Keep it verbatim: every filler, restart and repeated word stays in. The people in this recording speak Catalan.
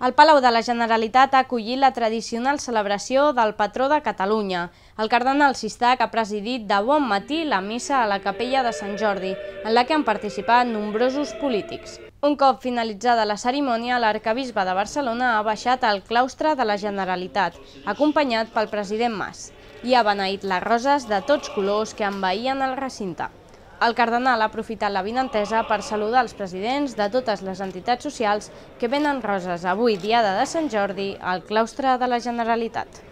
El Palau de la Generalitat ha acollit la tradicional celebració del patró de Catalunya. El cardenal Sistac ha presidit de bon matí la missa a la capella de Sant Jordi, en la que han participat nombrosos polítics. Un cop finalitzada la cerimònia, l'arquebisbe de Barcelona ha baixat al claustre de la Generalitat, acompanyat pel president Mas, i ha beneït les roses de tots colors que envaïen el recinte. El cardenal ha aprofitat l'avinentesa per saludar els presidents de totes les entitats socials que venen roses avui, diada de Sant Jordi, al claustre de la Generalitat.